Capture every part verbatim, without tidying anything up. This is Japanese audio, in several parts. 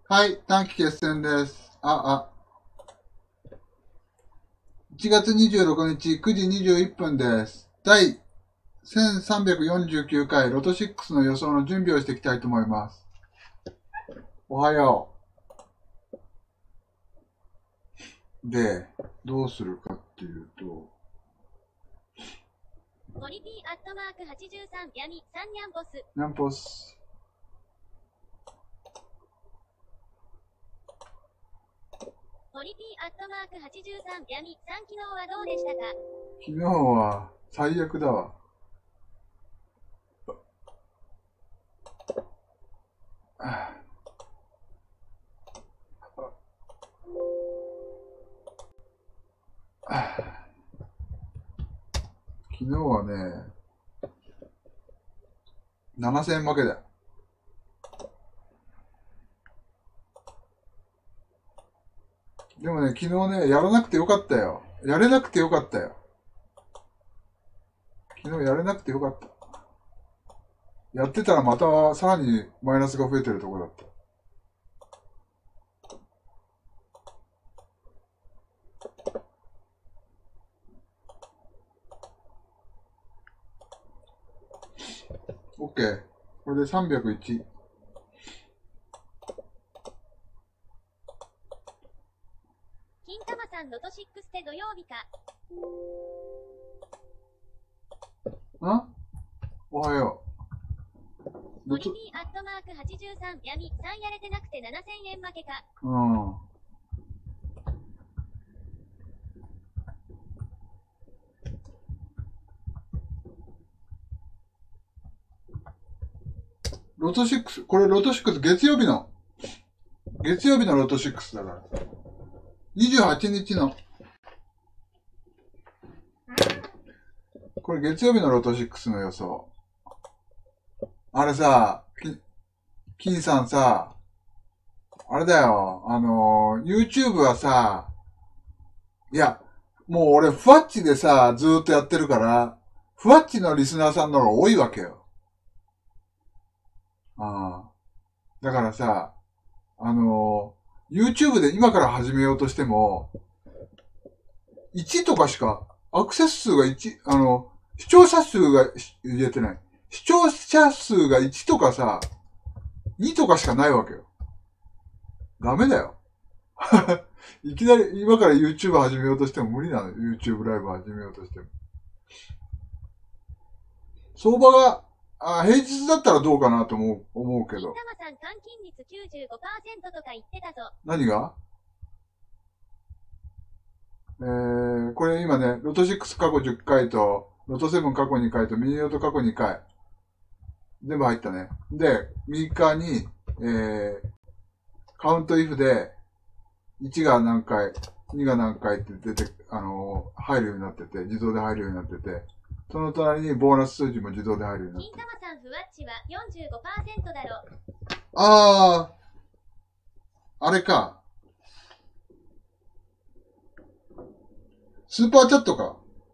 はい、短期決戦です。あ、あ、いちがつにじゅうろくにちくじにじゅういっぷんです。第せんさんびゃくよんじゅうきゅうかいロトろくの予想の準備をしていきたいと思います。おはよう。で、どうするかっていうと、 モリピーアットマークはちじゅうさん闇さんニャンボス。 ニャンポス。 モリピーアットマークはちじゅうさん闇さん昨日はどうでしたか？ 昨日は最悪だわ。ああ昨日はね、ななせんえん負けだよ。でもね、昨日ね、やらなくてよかったよ。やれなくてよかったよ。昨日やれなくてよかった。やってたらまたさらにマイナスが増えてるところだった。OK。これでさんびゃくいち。 金玉さんロトろくって土曜日か。 んおはよう。 モリピーアットマークはちじゅうさん闇さんやれてなくてななせんえん負けか。 うん。ロトろく、これロトろく月曜日の、月曜日のロトろくだから。にじゅうはちにちの、これ月曜日のロトろくの予想。あれさ、金さんさ、あれだよ、あの、YouTube はさ、いや、もう俺、ふわっちでさ、ずーっとやってるから、ふわっちのリスナーさんの方が多いわけよ。ああ。だからさ、あの、YouTube で今から始めようとしても、いちとかしか、アクセス数がいち、あの、視聴者数が言えてない。視聴者数がいちとかさ、にとかしかないわけよ。ダメだよ。いきなり今から YouTube 始めようとしても無理なの。YouTube ライブ始めようとしても。相場が、あ平日だったらどうかなと思う、思うけど。 金玉さん換金率 きゅうじゅうごパーセント とか言ってたぞ。 何がえー、これ今ね、ロトろく過去じゅっかいと、ロトなな過去にかいと、ミニロト過去にかい。全部入ったね。で、右側に、えー、カウントイフで、いちが何回、にが何回って出て、あのー、入るようになってて、自動で入るようになってて、その隣にボーナス数字も自動で入るようになって金玉さんふわっちは よんじゅうごパーセント だろ。 あー、あれか。スーパーチャットか。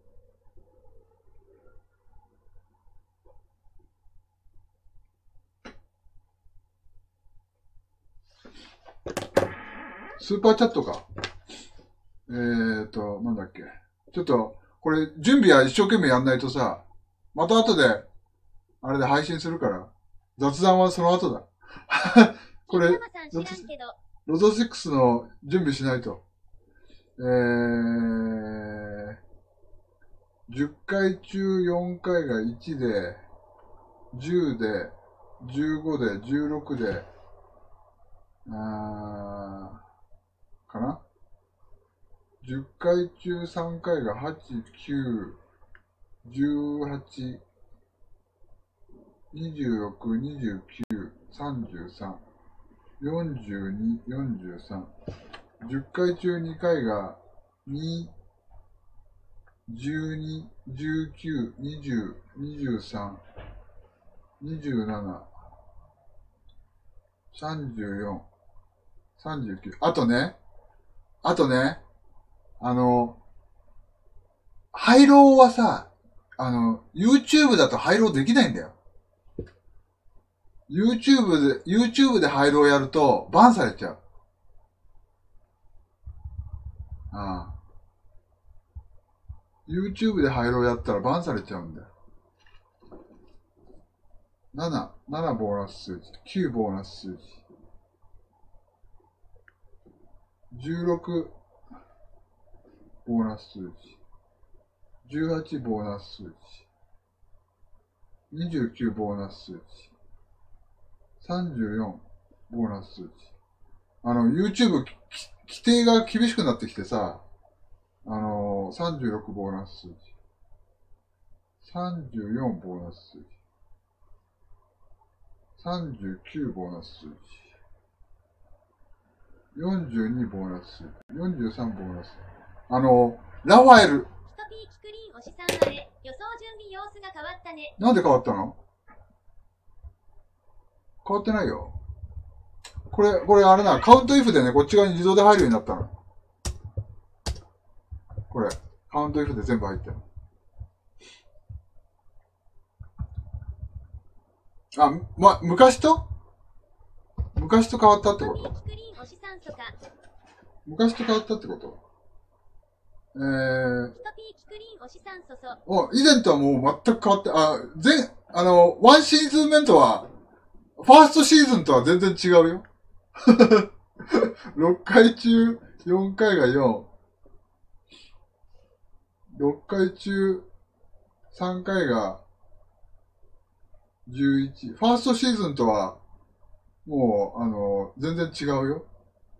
スーパーチャットか。えーと、なんだっけ。ちょっと、これ、準備は一生懸命やんないとさ、また後で、あれで配信するから、雑談はその後だ。これ、 金玉さん知らんけど。 ロトろくの準備しないと。えー、じゅっかい中よんかいがいちで、じゅうで、じゅうごで、じゅうろくで、あー、かな ?じゅっ 回中さんかいがはち、きゅう、じゅうはち、にじゅうろく、にじゅうきゅう、さんじゅうさん、よんじゅうに、よんじゅうさん。じゅっかい中にかいがに、じゅうに、じゅうきゅう、にじゅう、にじゅうさん、にじゅうなな、さんじゅうよん、さんじゅうきゅう。あとね、あとね、あの、廃炉はさ、あの、YouTube だと廃炉できないんだよ。 YouTube で、YouTube で廃炉をやると、バンされちゃう。ああ。YouTube で廃炉をやったらバンされちゃうんだよ。なな、ななボーナス数字、きゅうボーナス数字、じゅうろくボーナス数字、じゅうはちボーナス数字、にじゅうきゅうボーナス数字、さんじゅうよんボーナス数字。あの、YouTube 規定が厳しくなってきてさ、あのー、さんじゅうろくボーナス数字、さんじゅうよんボーナス数字、さんじゅうきゅうボーナス数字、よんじゅうにボーナス数字、よんじゅうさんボーナス。あの、ラファエル。 ヒトピーキクリーンおしさんあれ、予想準備様子が変わったね。 なんで変わったの？変わってないよ。これ、これあれな、カウントイフでね、こっち側に自動で入るようになったの。これ、カウントイフで全部入ってる。あ、ま、昔と昔と変わったってこと昔と変わったってことえー、お、以前とはもう全く変わって、あ、全、あの、ワンシーズン目とは、ファーストシーズンとは全然違うよ。ろっかい中よんかいがよん。ろっかい中さんかいがじゅういち。ファーストシーズンとは、もう、あの、全然違うよ。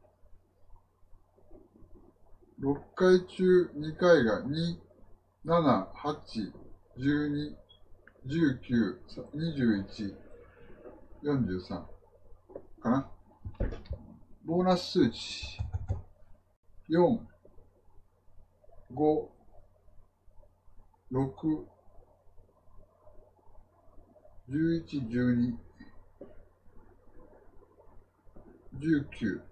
ろっかい中にかいがに、なな、はち、じゅうに、じゅうきゅう、にじゅういち、よんじゅうさん。かな。ボーナス数値。よん、ご、ろく、じゅういち、じゅうに、じゅうきゅう。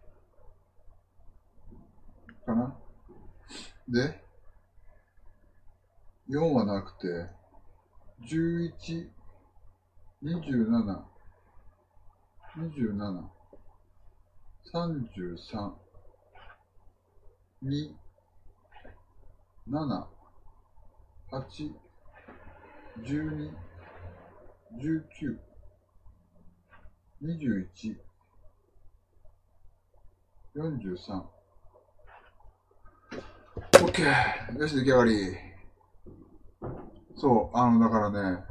かな。で、よんはなくて、じゅういち、にじゅうなな、にじゅうなな、さんじゅうさん、に、なな、はち、じゅうに、じゅうきゅう、にじゅういち、よんじゅうさん。オッケー。よし、出来上がり。そう、あの、だからね、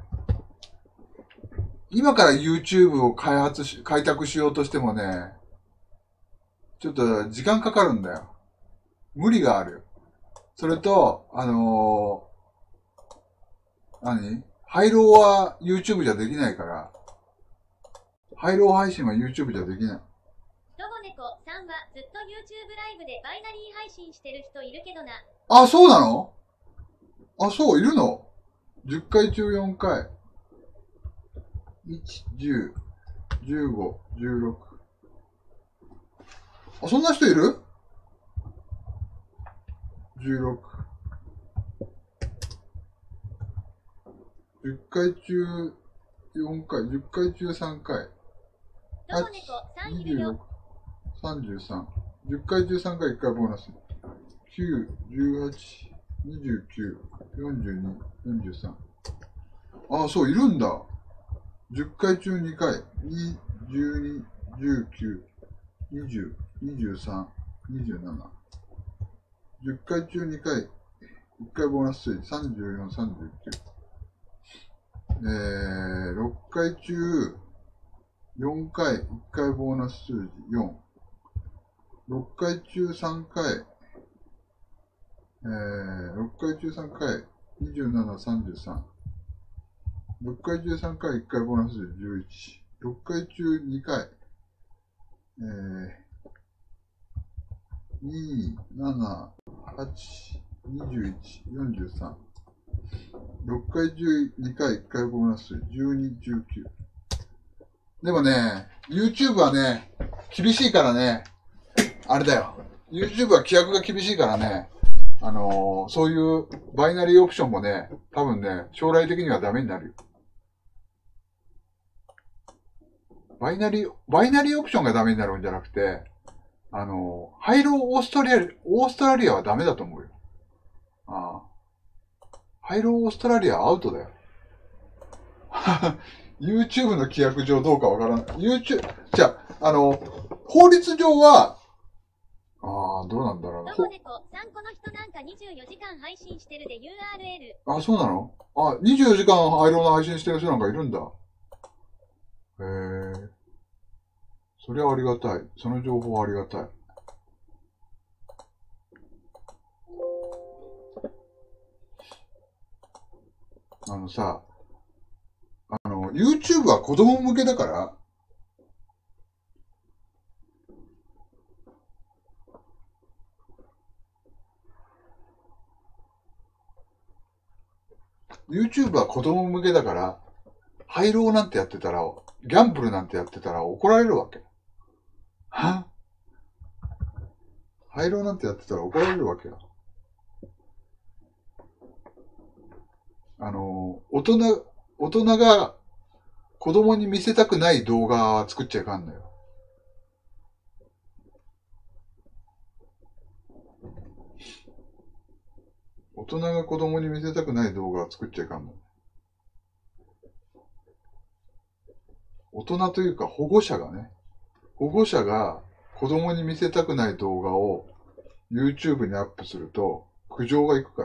今から YouTube を開発し、開拓しようとしてもね、ちょっと時間かかるんだよ。無理がある。それと、あのー、何？廃炉は YouTube じゃできないから、廃炉配信は YouTube じゃできない。 ロボネコさんはずっと YouTube ライブでバイナリー配信してる人いるけどな。 あ、そうなの？あ、そう、いるの？ じゅっ 回中よんかい。いち、じゅう、じゅうご、じゅうろく。あ、そんな人いる？ じゅうろく。じゅっかい中よんかい、じゅっかい中さんかい。 ロボネコさんいるよ。 さんじゅうさん。じゅっかい中さんかいいっかいボーナス。きゅう、じゅうはち、にじゅうきゅう、よんじゅうに、よんじゅうさん。ああ、そう、いるんだ。じゅっかい中にかい。に、じゅうに、じゅうきゅう、にじゅう、にじゅうさん、にじゅうなな。じゅっかい中にかい。いっかいボーナス数字。さんじゅうよん、さんじゅうきゅう。えー、ろっかい中よんかい。いっかいボーナス数字。よん。ろっかい中さんかい。えー、ろっかい中さんかい。にじゅうなな、さんじゅうさん。ろっかい中さんかい、いっかいボーナス数字じゅういち。ろっかい中にかい。えー、に、なな、はち、にじゅういち、よんじゅうさん。ろっかい中にかい、いっかいボーナス数字じゅうに、じゅうきゅう。でもね、YouTube はね、厳しいからね、あれだよ。YouTube は規約が厳しいからね、あのー、そういうバイナリーオプションもね、多分ね、将来的にはダメになるよ。 バイナリー、バイナリーオプションがダメになるんじゃなくて、あの、ハイローオーストラリア、オーストラリアはダメだと思うよ。ああ。ハイローオーストラリアはアウトだよ。YouTube の規約上どうかわからない。YouTube、じゃあ、あの、法律上は、ああ、どうなんだろうな。 どこでこ、さんこの人なんかにじゅうよじかん配信してるで ユーアールエル。 あ、そうなの？あ、にじゅうよじかんハイローの配信してる人なんかいるんだ。へえ。それはありがたい。その情報はありがたい。あのさ、あの、YouTube は子供向けだから、YouTube は子供向けだから、ハイローなんてやってたら、ギャンブルなんてやってたら怒られるわけ。はハイローなんてやってたら怒られるわけよ。あの、大人、大人が子供に見せたくない動画は作っちゃいかんのよ。大人が子供に見せたくない動画は作っちゃいかんの。大人というか保護者がね、保護者が子供に見せたくない動画を YouTube にアップすると苦情がいくから。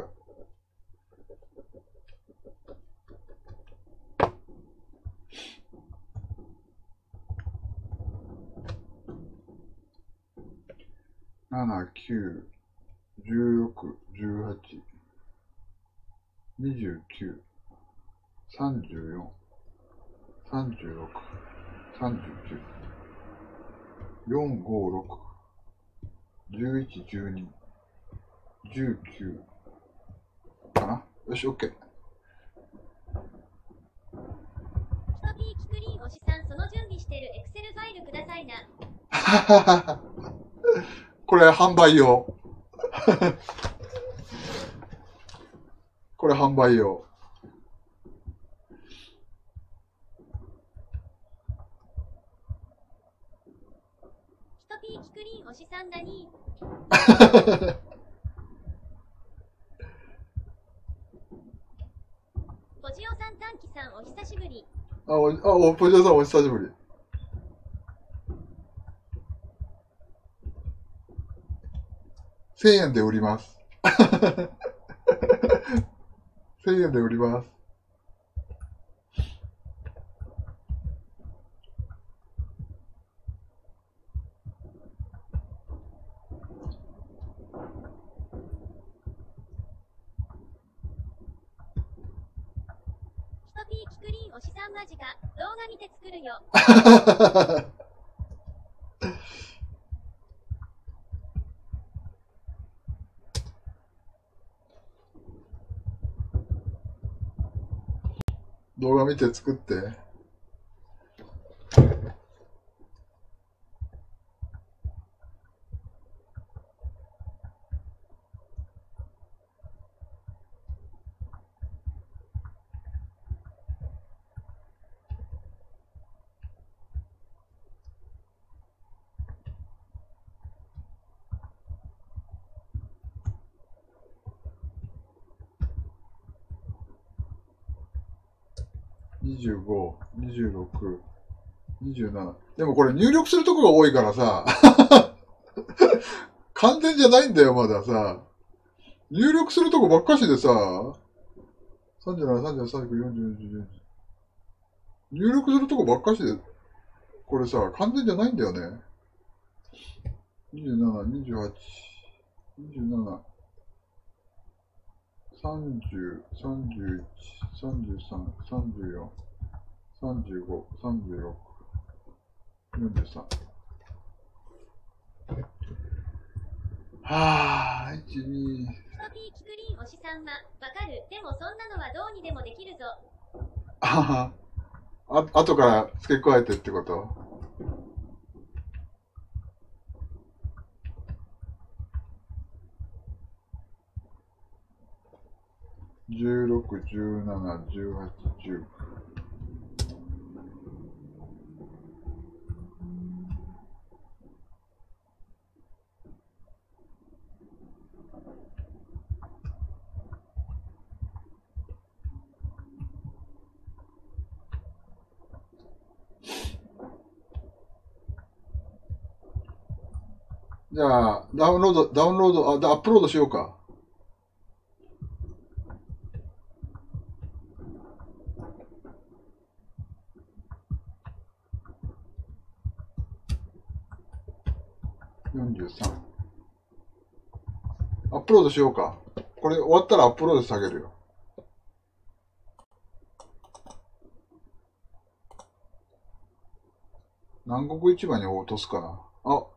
なな、きゅう、じゅうろく、じゅうはち、にじゅうきゅう、さんじゅうよん、さんじゅうろく、さんじゅうきゅう、よん、ご、ろく、じゅういち、じゅうに、じゅうきゅうかな。よし、OK。 ヒトピーキクリーンおしさん、その準備してるエクセルファイルくださいな。 これ販売用。これ販売用。 ヒトピーキクリーンおしさんだに。ポジオさん、短期さん、お久しぶり。 あ、お、あ、お、ポジオさんお久しぶり。せんえんで売ります。せんえんで売ります。 ヒトピーキクリーンおしさんマジか。動画見て作るよ。 動画見て作って。にじゅうご、にじゅうろく、にじゅうなな。でもこれ入力するとこが多いからさ、完全じゃないんだよ、まださ。入力するとこばっかしでさ、さんじゅうなな、さんじゅうはち、さんじゅうきゅう、よんじゅう、よんじゅう、よんじゅう。入力するとこばっかしで、これさ、完全じゃないんだよね。にじゅうなな、にじゅうはち、にじゅうなな、さんじゅう、さんじゅういち、さんじゅうさん、さんじゅうよん、さんじゅうご、さんじゅうろく、よんじゅうさん。はぁ、いち、に。 ヒトピーキクリーンおしさんは、わかる。でもそんなのはどうにでもできるぞ。 ああ、あとから付け加えてってこと？じゅうろく、じゅうなな、じゅうはち、じゅうきゅう。 じゃあ、ダウンロード、ダウンロード、あ、アップロードしようか。よんじゅうさん。アップロードしようか。これ終わったらアップロードしてあげるよ。南国市場に落とすかな。あ、